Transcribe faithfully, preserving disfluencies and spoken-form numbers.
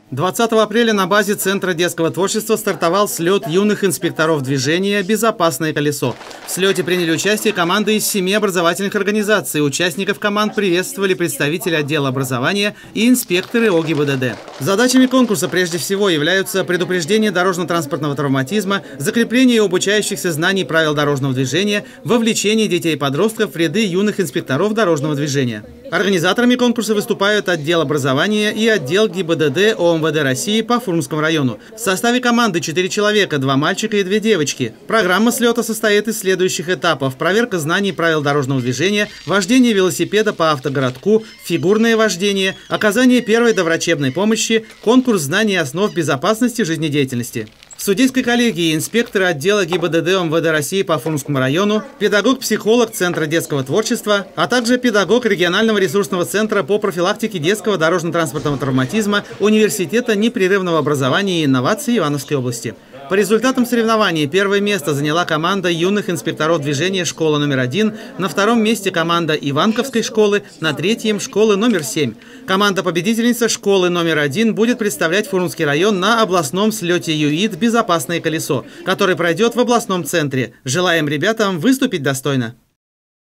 двадцатого апреля на базе Центра детского творчества стартовал слет юных инспекторов движения «Безопасное колесо». В слете приняли участие команды из семи образовательных организаций. Участников команд приветствовали представители отдела образования и инспекторы О Г И Б Д Д. Задачами конкурса прежде всего являются предупреждение дорожно-транспортного травматизма, закрепление обучающихся знаний правил дорожного движения, вовлечение детей и подростков в ряды юных инспекторов дорожного движения. Организаторами конкурса выступают отдел образования и отдел Г И Б Д Д О М В Д России по Фрунзенскому району. В составе команды четыре человека, два мальчика и две девочки. Программа слета состоит из следующих этапов: проверка знаний правил дорожного движения, вождение велосипеда по автогородку, фигурное вождение, оказание первой доврачебной помощи, конкурс знаний основ безопасности жизнедеятельности. В судейской коллегии инспекторы отдела Г И Б Д Д О М В Д России по Фрунзенскому району, педагог-психолог Центра детского творчества, а также педагог регионального ресурсного центра по профилактике детского дорожно-транспортного травматизма Университета непрерывного образования и инноваций Ивановской области. По результатам соревнований первое место заняла команда юных инспекторов движения школы номер один, на втором месте команда Иванковской школы, на третьем школы номер семь. Команда-победительница школы номер один будет представлять Фрунзенский район на областном слете Ю И Д «Безопасное колесо», который пройдет в областном центре. Желаем ребятам выступить достойно.